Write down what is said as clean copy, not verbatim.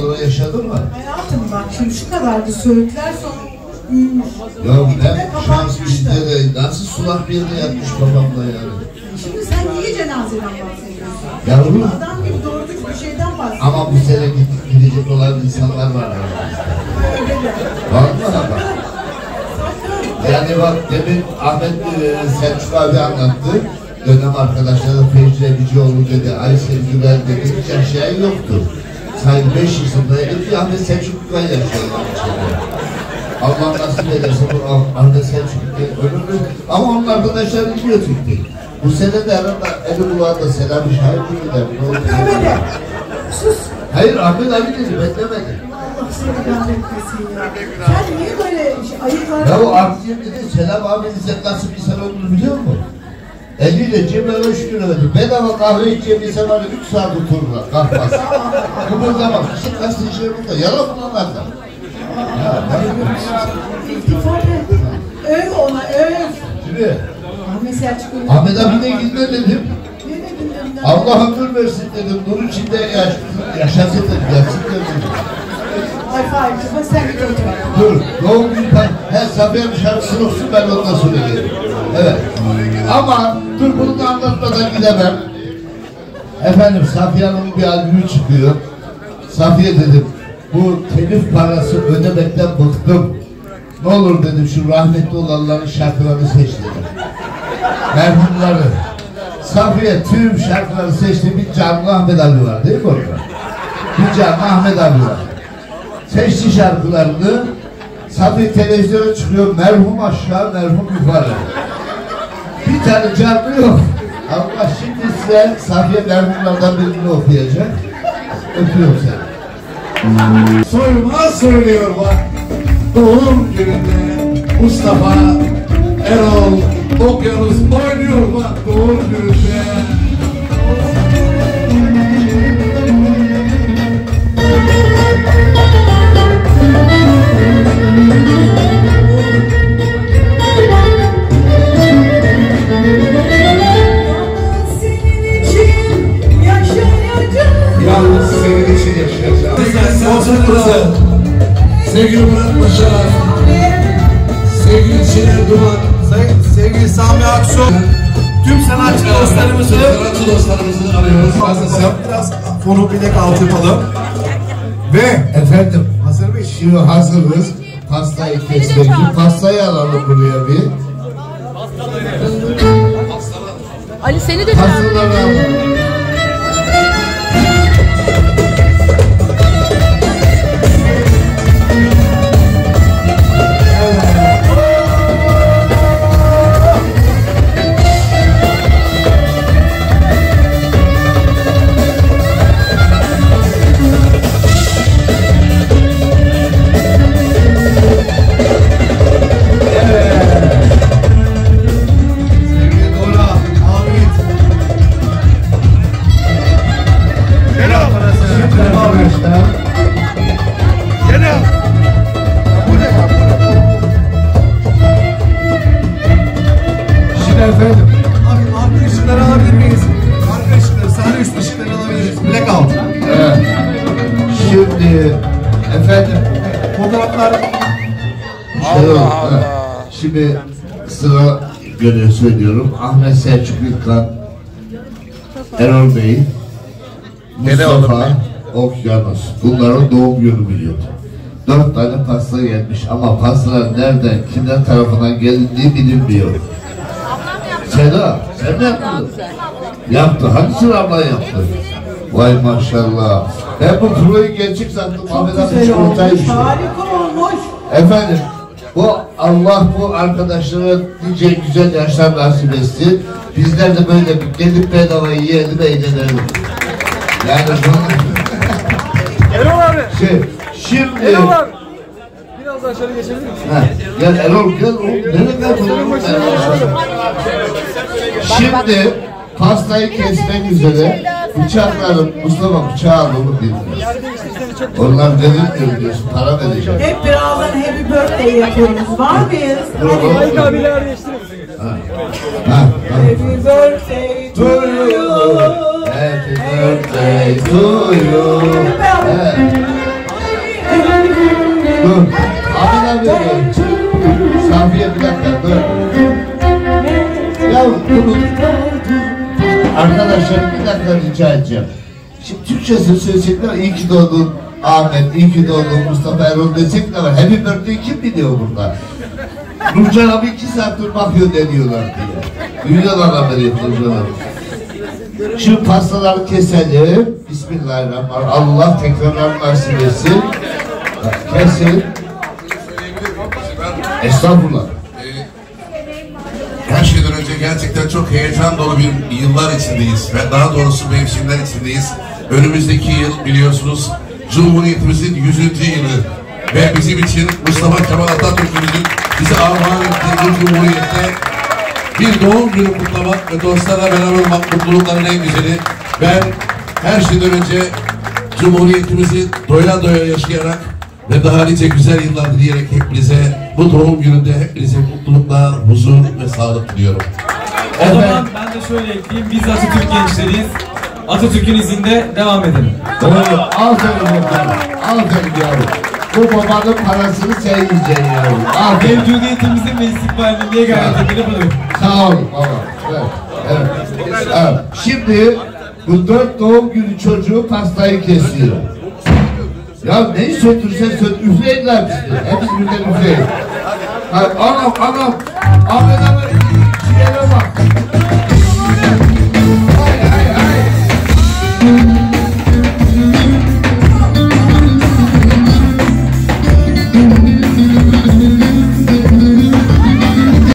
Yaşadın mı? Hayatım bak şimdi şu kadardı söğütler sonra büyümüş. Ya ben şans bizde de nasıl sulak bir yerde yatmış babamla yani. Şimdi sen niye cenazeden bahsediyorsun? Yavrum. Adam gibi doğru düz bir şeyden bahsediyorsun. Ama bu sene gidecek olan insanlar var. Var mı ama? Yani bak demin Ahmet Selçuk abi anlattı. Dönem arkadaşları Fecri Ebicioğlu dedi, Aysel Güler dedi, hiç aşağıya yoktu. Sayın 5 yaşındaydı ki Ahmet Selçuk Güler yaşıyorlar içinde. Allah nasip ederse bu Ahmet Selçuk ölümlü. Ama onun arkadaşları biliyor çünkü. Bu sene de arada eli bulağında Selam-ı Şahit gider. Demedi. Sus. Hayır Ahmet abi dedi, ben demedim. Allah seni kahretmesin ya. Sen niye böyle ayıklar? Ya o abicim dedi, Selam abi sen nasıl bir insan olduğunu biliyor musun? Eliyle cebine 3 lira verdi. Bedava kahve içeceğim var 3 saat otururlar. Kalkmaz. Kıpırdamaz. İşte gazeteciler burada. Yalan bunlardan. Ya ben İltifat et. Öv ona öv. Şimdi Ahmet Selçuk öyle. Ahmet abine gitme dedim. Ne dedin önden? Allah ömür versin dedim. Nur içinde yaşasın dedim. Yatsın dedim. Ay Faik kızma sen git otur. Dur. Doğum günü her Safiye'nin şarkısını olsun ben ondan söyleyeyim. Evet. Ama dur bunu da anlatmadan gidemem. Efendim Safiye Hanım'ın bir albümü çıkıyor. Safiye dedim bu telif parası ödemekten bıktım. Ne olur dedim şu rahmetli olanların şarkılarını seç dedim. Merhumları. Safiye tüm şarkıları seçti. Bir canlı Ahmet abi var değil mi orada? Bir canlı Ahmet abi var. Seçti şarkılarını. Safiye televizyona çıkıyor. Merhum aşağı, merhum yukarı. Bir tane canlı yok. Allah şimdi size Safiye merhumlardan birini okuyacak. Öpüyorum seni. Soyuma söylüyor bak. Doğum gününde Mustafa Erol Okyanus oynuyor bak doğum gününde. Yalnız senin için yaşayacağım. Sevgili Murat Paşa, sevgili Şener Duman, Sevgili Sami Aksu, tüm sanatçı dostlarımızı arıyoruz. Biraz fonu bilek altı yapalım. Ve efendim hazır mıyız? Şimdi hazırız. Pastayı kesmek için. Pastayı alalım buraya bir. Ali seni de Pastaları alalım. efendim. Arka ışıkları alabilir miyiz? Arka ışıkları, sahne üstü ışıkları alabiliriz. Blackout. Evet. Şimdi efendim Fotoğraflar. Allah Allah. Şimdi sıra göre söylüyorum. Ahmet Selçuk İlkan, Erol Bey, Mustafa Okyanus. Bunların doğum günü biliyordu. 4 tane pasta gelmiş ama pastalar nereden, kimden tarafından gelindiği bilinmiyor. Seda, sen ne yaptın? Yaptı. Hangisini abla yaptı? Vay maşallah. Ben bu proyu gerçek sandım. Ahmet abi çikolataymış. Harika olmuş. Efendim, Allah bu arkadaşlara nice güzel yaşlar nasip etsin. Bizler de böyle gelip bedava yiyelim, eğlenelim. Yani Erol abi. şimdi... Erol abi. Biraz daha aşağı geçebilir misin? Gel Erol, gel oğlum. Nereden buldun? Şimdi pastayı kesmek üzere bıçaklarım, Mustafa bıçağı al onu bilmiyor. Onlar verilmiyor diyorsun, para vereceğim. Hep birazdan happy birthday yapıyoruz. Var mıyız? Faik abiyle yerleştirir misin? Happy birthday to you. Happy birthday to you. Hep beraber. Dur. Ahmet abi dur. Safiye bir dakika dur. Ya dur. Arkadaşlar bir dakika rica edeceğim. Şimdi Türkçesini söyleyecekler. İyi ki doğdun Ahmet, iyi ki doğdun Mustafa Erol desek de var. Happy birthday kim biliyor burada? Nurcan abi 2 saattir bakıyor deniyorlar diye. Dünyadan haber yapıyorlar. Şu pastaları keselim. Bismillahirrahmanirrahim. Allah tekrarlar nasip etsin. Kesin. Estağfurullah. Her şeyden önce gerçekten çok heyecan dolu bir yıllar içindeyiz. Ve daha doğrusu mevsimler içindeyiz. Önümüzdeki yıl biliyorsunuz Cumhuriyetimizin 100. yılı. Ve bizim için Mustafa Kemal Atatürk'ümüzün bize armağan ettiği bu Cumhuriyet'te bir doğum günü kutlamak ve dostlarla beraber mutlulukların en güzeli. Ben her şeyden önce Cumhuriyetimizi doya doya yaşayarak ve daha nice güzel yıllar dileyerek hepinize bu doğum gününde hepinize mutluluklar, huzur ve sağlık diliyorum. O zaman ben de şöyle ekleyeyim. Biz Atatürk gençleriyiz. Atatürk'ün izinde devam edelim. Doğru. Aferin bakalım. Aferin yavrum. Bu babanın parasını sen yiyeceksin yavrum. Aferin. Mevcudiyetimizin ve istikbalini gayret edilip budur. Sağ olun baba. Evet. Evet. Evet. Şimdi bu 4 doğum günü çocuğu pastayı kesiyor. Ya neyi söndürsen söndür. Üfleyinler bizi. Hepsi birden üfleyin. Anam. Ahmet abi. Ciğere bak.